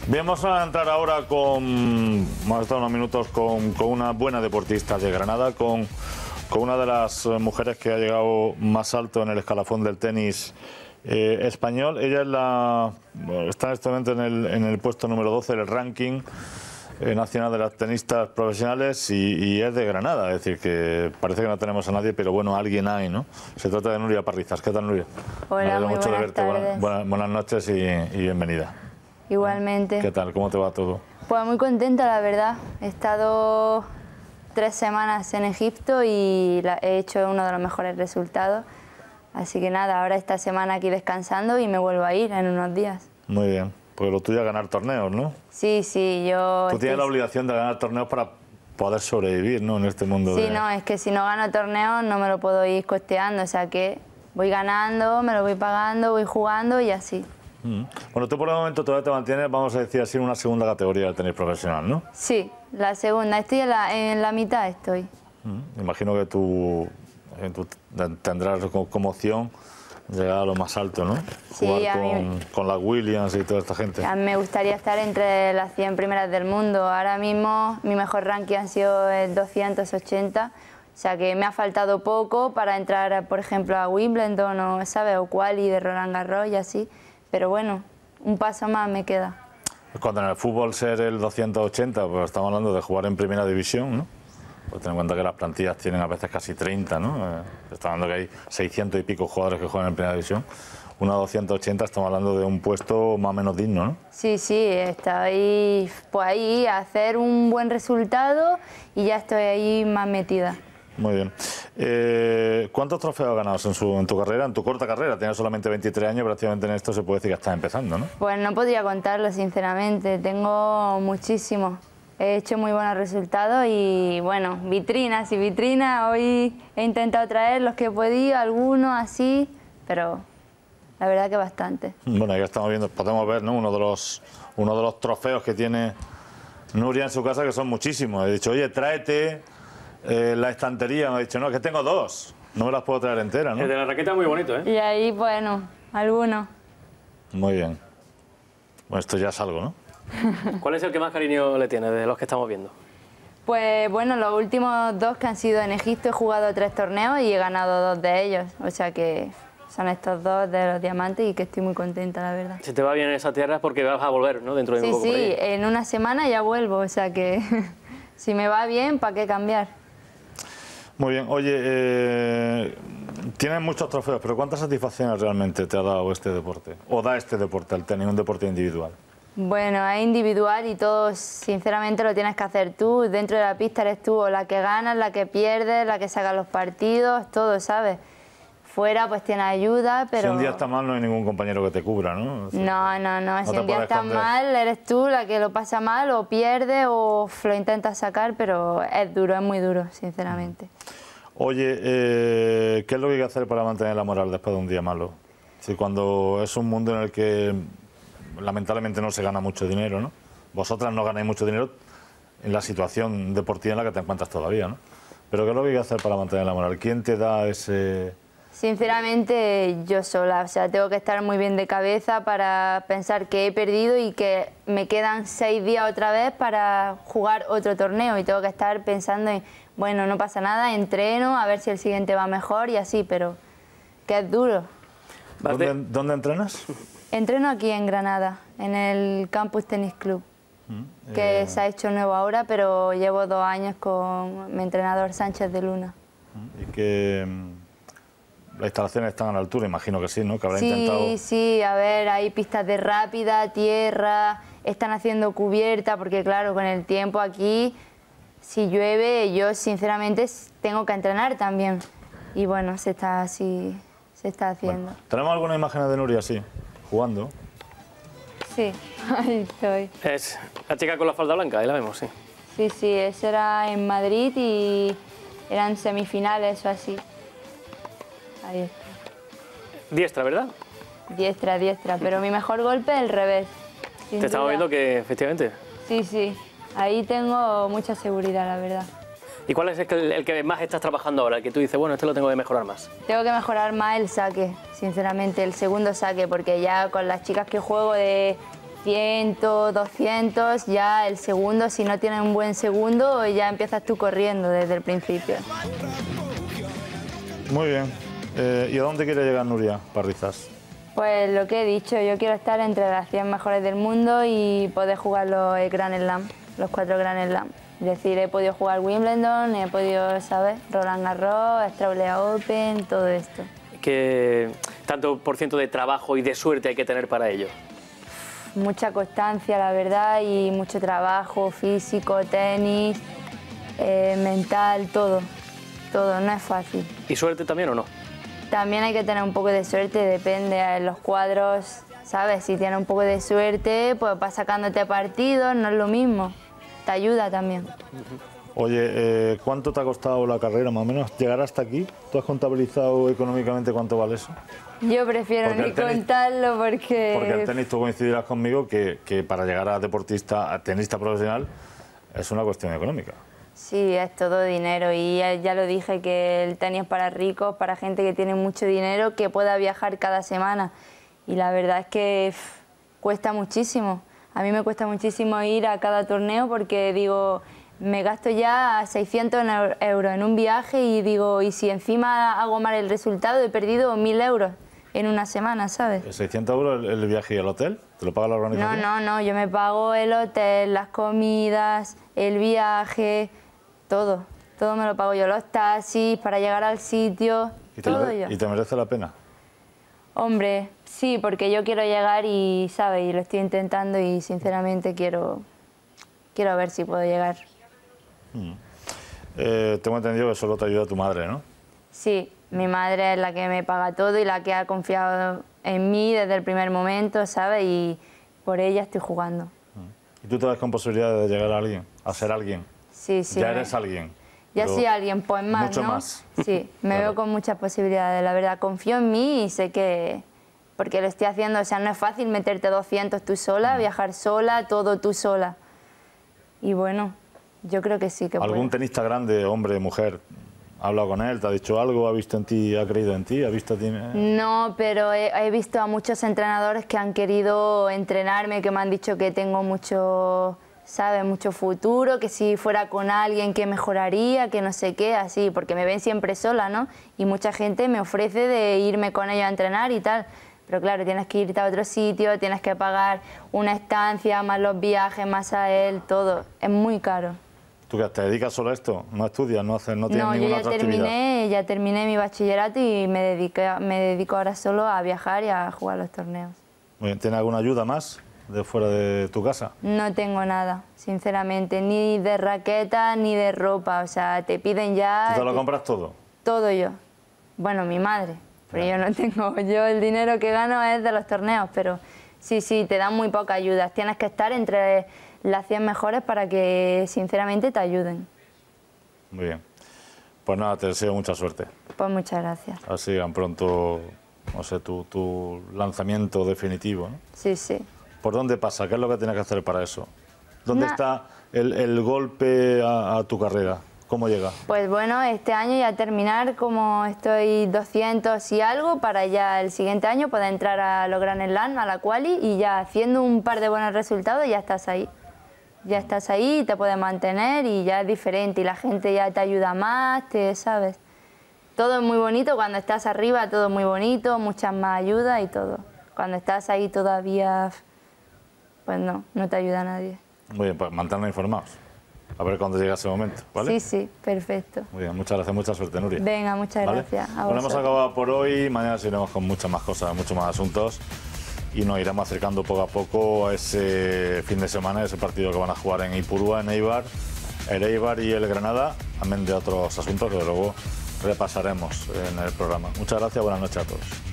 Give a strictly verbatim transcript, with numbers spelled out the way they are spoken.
Bien, vamos a entrar ahora con, vamos a estar unos minutos con, con una buena deportista de Granada, con, con una de las mujeres que ha llegado más alto en el escalafón del tenis eh, español. Ella es la, está en este momento en el, en el puesto número doce del ranking eh, nacional de las tenistas profesionales y, y es de Granada, es decir, que parece que no tenemos a nadie, pero bueno, alguien hay, ¿no? Se trata de Nuria Parrizas. ¿Qué tal, Nuria? Hola, Me alegro muy mucho de buenas verte. tardes. Buenas, buenas noches y, y bienvenida. Igualmente. ¿Qué tal? ¿Cómo te va todo? Pues muy contenta, la verdad. He estado tres semanas en Egipto y la, he hecho uno de los mejores resultados. Así que nada, ahora esta semana aquí descansando y me vuelvo a ir en unos días. Muy bien. Pues lo tuyo es ganar torneos, ¿no? Sí, sí, yo... Tú tienes estoy... la obligación de ganar torneos para poder sobrevivir, ¿no? En este mundo Sí, de... no, es que si no gano torneos no me lo puedo ir costeando. O sea que voy ganando, me lo voy pagando, voy jugando y así. Mm. Bueno, tú por el momento todavía te mantienes, vamos a decir así, en una segunda categoría del tenis profesional, ¿no? Sí, la segunda. Estoy en la, en la mitad, estoy. Mm. Imagino que tú, eh, tú tendrás como, como opción llegar a lo más alto, ¿no? Sí, jugar a con, mí... con las Williams y toda esta gente. A mí me gustaría estar entre las cien primeras del mundo. Ahora mismo mi mejor ranking ha sido el doscientos ochenta, o sea que me ha faltado poco para entrar, por ejemplo, a Wimbledon o, ¿sabes? O quali de Roland Garros y así. Pero bueno, un paso más me queda. Cuando en el fútbol ser el doscientos ochenta, pues estamos hablando de jugar en primera división, ¿no? Pues ten en cuenta que las plantillas tienen a veces casi treinta, ¿no? Eh, estamos hablando que hay seiscientos y pico jugadores que juegan en primera división. Una doscientos ochenta, estamos hablando de un puesto más o menos digno, ¿no? Sí, sí, estoy pues ahí a hacer un buen resultado y ya estoy ahí más metida. Muy bien. Eh, ¿Cuántos trofeos has ganado en, su, en tu carrera, en tu corta carrera? Tienes solamente veintitrés años, prácticamente en esto se puede decir que estás empezando, ¿no? Pues no podría contarlo, sinceramente. Tengo muchísimos. He hecho muy buenos resultados y, bueno, vitrinas y vitrinas. Hoy he intentado traer los que he podido, algunos así, pero la verdad que bastante. Bueno, ya estamos viendo, podemos ver, ¿no? Uno de los, uno de los trofeos que tiene Nuria en su casa, que son muchísimos. He dicho, oye, tráete eh, la estantería. Me ha dicho, no, que tengo dos. No me las puedo traer enteras, ¿no? El de la raqueta es muy bonito, ¿eh? Y ahí, bueno, algunos. Muy bien. Bueno, esto ya es algo, ¿no? ¿Cuál es el que más cariño le tiene de los que estamos viendo? Pues bueno, los últimos dos que han sido en Egipto he jugado tres torneos y he ganado dos de ellos. O sea que son estos dos de los diamantes y que estoy muy contenta, la verdad. Si te va bien en esa tierra es porque vas a volver, ¿no? Dentro de Sí, un poco sí, por ahí. en una semana ya vuelvo, o sea que si me va bien, ¿para qué cambiar? Muy bien. Oye, eh, tienes muchos trofeos, pero ¿cuántas satisfacciones realmente te ha dado este deporte? ¿O da este deporte, el tenis, un deporte individual? Bueno, es individual y todo, sinceramente, lo tienes que hacer tú. Dentro de la pista eres tú, o la que ganas, la que pierdes, la que saca los partidos, todo, ¿sabes? Fuera pues tienes ayuda, pero... Si un día está mal no hay ningún compañero que te cubra, ¿no? Es decir, No, no, no, si te un día puedes estás esconder. mal, eres tú la que lo pasa mal, o pierdes o lo intentas sacar, pero es duro, es muy duro, sinceramente. Oye, eh, ¿qué es lo que hay que hacer para mantener la moral después de un día malo? Si cuando es un mundo en el que lamentablemente no se gana mucho dinero, ¿no? Vosotras no ganáis mucho dinero en la situación deportiva en la que te encuentras todavía, ¿no? Pero ¿qué es lo que hay que hacer para mantener la moral? ¿Quién te da ese...? Sinceramente, yo sola, o sea, tengo que estar muy bien de cabeza para pensar que he perdido y que me quedan seis días otra vez para jugar otro torneo y tengo que estar pensando en, bueno, no pasa nada, entreno, a ver si el siguiente va mejor y así, pero que es duro. ¿Dónde, ¿Dónde entrenas? Entreno aquí en Granada, en el Campus Tennis Club, Mm, que eh, se ha hecho nuevo ahora, pero llevo dos años con mi entrenador Sánchez de Luna. Y que mm, las instalaciones están a la altura, imagino que sí, ¿no? Que habrá Sí, intentado... sí, a ver, hay pistas de rápida, tierra, están haciendo cubierta, porque claro, con el tiempo aquí, si llueve, yo sinceramente tengo que entrenar también. Y bueno, se está así, se está haciendo. Bueno, ¿tenemos alguna imagen de Nuria así, jugando? Sí, ahí estoy. Es la chica con la falda blanca, ahí la vemos, sí. Sí, sí, eso era en Madrid y eran semifinales o así. Ahí está. Diestra, ¿verdad? Diestra, diestra, pero mi mejor golpe es el revés. sin Te estamos duda. viendo que, efectivamente... Sí, sí, ahí tengo mucha seguridad, la verdad. ¿Y cuál es el que, el que más estás trabajando ahora? El que tú dices, bueno, este lo tengo que mejorar más. Tengo que mejorar más el saque, sinceramente, el segundo saque, porque ya con las chicas que juego de cien, doscientos, ya el segundo, si no tienes un buen segundo, ya empiezas tú corriendo desde el principio. Muy bien. Eh, ¿Y a dónde quiere llegar Nuria Parrizas? Pues lo que he dicho, yo quiero estar entre las cien mejores del mundo y poder jugar los Grand Slam, los cuatro Grand Slam. Es decir, he podido jugar Wimbledon, he podido, ¿sabes? Roland Garros, Australia Open, todo esto. ¿Qué tanto por ciento de trabajo y de suerte hay que tener para ello? Mucha constancia, la verdad, y mucho trabajo físico, tenis, eh, mental, todo. Todo, no es fácil. ¿Y suerte también o no? También hay que tener un poco de suerte, depende de los cuadros, ¿sabes? Si tienes un poco de suerte, pues vas sacándote partidos, no es lo mismo. Te ayuda también. Oye, eh, ¿cuánto te ha costado la carrera más o menos llegar hasta aquí? ¿Tú has contabilizado económicamente cuánto vale eso? Yo prefiero Porque ni el tenis- contarlo porque... Porque el tenis, tú coincidirás conmigo que, que para llegar a deportista, a tenista profesional, es una cuestión económica. Sí, es todo dinero y ya, ya lo dije que el tenis es para ricos, para gente que tiene mucho dinero, que pueda viajar cada semana. Y la verdad es que pff, cuesta muchísimo. A mí me cuesta muchísimo ir a cada torneo porque digo, me gasto ya seiscientos euros en un viaje y digo, y si encima hago mal el resultado, he perdido mil euros en una semana, ¿sabes? ¿seiscientos euros el, el viaje y el hotel? ¿Te lo paga la No, organización? no, no, yo me pago el hotel, las comidas, el viaje, todo. Todo me lo pago yo, los taxis, para llegar al sitio, ¿Y te, todo mere- yo. ¿Y te merece la pena? Hombre, sí, porque yo quiero llegar y, ¿sabes? Y lo estoy intentando y sinceramente quiero, quiero ver si puedo llegar. Eh, tengo entendido que solo te ayuda tu madre, ¿no? Sí, mi madre es la que me paga todo y la que ha confiado en mí desde el primer momento, ¿sabes? Y por ella estoy jugando. ¿Y tú te ves con posibilidades de llegar a alguien, a ser alguien? Sí, sí. ya me- eres alguien. Ya pero soy alguien, pues más, mucho ¿no? más. Sí, me Claro. veo con muchas posibilidades, la verdad. Confío en mí y sé que... Porque lo estoy haciendo, o sea, no es fácil meterte doscientos tú sola, viajar sola, todo tú sola. Y bueno, yo creo que sí que ¿Algún puedo. tenista grande, hombre, mujer, ha hablado con él, te ha dicho algo, ha visto en ti, ha creído en ti, ha visto a ti? No, pero he, he visto a muchos entrenadores que han querido entrenarme, que me han dicho que tengo mucho, ¿sabes? Mucho futuro, que si fuera con alguien que mejoraría, que no sé qué, así, porque me ven siempre sola, ¿no? Y mucha gente me ofrece de irme con ellos a entrenar y tal. Pero claro, tienes que irte a otro sitio, tienes que pagar una estancia, más los viajes, más a él, todo. Es muy caro. ¿Tú que te dedicas solo a esto? ¿No estudias? ¿No haces, no tienes No, yo ninguna ya otra actividad? terminé, ya terminé mi bachillerato y me, dediqué, me dedico ahora solo a viajar y a jugar los torneos. Muy bien. ¿Tienes alguna ayuda más de fuera de tu casa? No tengo nada, sinceramente, ni de raqueta ni de ropa. O sea, te piden ya... ¿Tú te lo te- compras todo? Todo yo. Bueno, mi madre, pero yo no tengo... Yo el dinero que gano es de los torneos, pero sí, sí, te dan muy poca ayuda. Tienes que estar entre las cien mejores para que, sinceramente, te ayuden. Muy bien. Pues nada, te deseo mucha suerte. Pues muchas gracias. A ver si llegan pronto, no sé, tu, tu lanzamiento definitivo, ¿no? Sí, sí. ¿Por dónde pasa? ¿Qué es lo que tienes que hacer para eso? ¿Dónde Na- está el, el golpe a, a tu carrera? ¿Cómo llega? Pues bueno, este año ya terminar como estoy doscientos y algo para ya el siguiente año poder entrar a los Grand Slam, a la quali y ya haciendo un par de buenos resultados ya estás ahí. Ya estás ahí y te puedes mantener y ya es diferente y la gente ya te ayuda más, te sabes. Todo es muy bonito, cuando estás arriba todo es muy bonito, muchas más ayudas y todo. Cuando estás ahí todavía, pues no, no te ayuda nadie. Muy bien, pues mantenernos informados. A ver cuándo llega ese momento, ¿vale? Sí, sí, perfecto. Muy bien, muchas gracias, mucha suerte, Nuria. Venga, muchas ¿Vale? gracias. A Bueno, hemos vosotros. acabado por hoy, mañana seguiremos con muchas más cosas, muchos más asuntos y nos iremos acercando poco a poco a ese fin de semana, ese partido que van a jugar en Ipurúa, en Eibar, el Eibar y el Granada, también de otros asuntos que luego repasaremos en el programa. Muchas gracias, buenas noches a todos.